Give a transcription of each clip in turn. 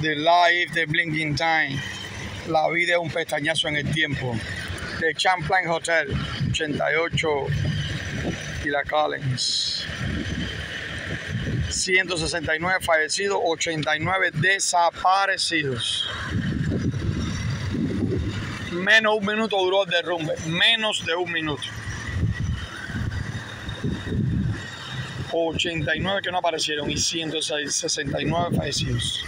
The Life de Blinking Time. La vida es un pestañazo en el tiempo. De Champlain Hotel, 88 y la Collins. 169 fallecidos, 89 desaparecidos. Menos de un minuto duró el derrumbe. Menos de un minuto. 89 que no aparecieron y 169 fallecidos.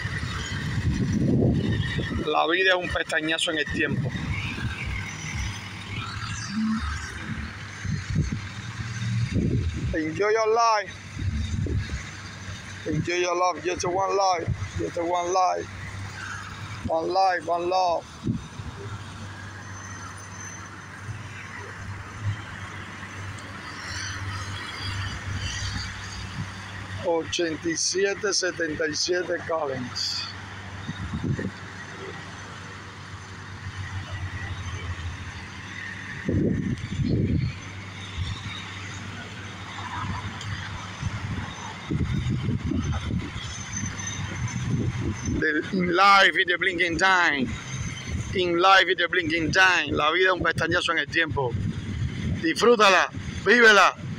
La vida es un pestañazo en el tiempo. Enjoy your life. Enjoy your life. Just one life. Just one life. One life, one love. $87.77 Collins. In life is the blinking time. In life is the blinking time. La vida es un pestañazo en el tiempo. Disfrútala, vívela.